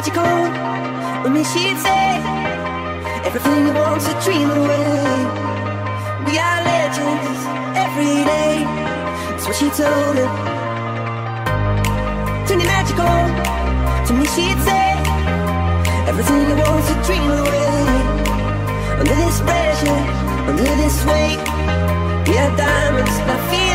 magical. With me she'd say everything you want to dream away. We are legends every day. That's what she told him. Turn it magical. To me she'd say everything you want to dream away. Under this pressure, under this weight, we are diamonds, not fear.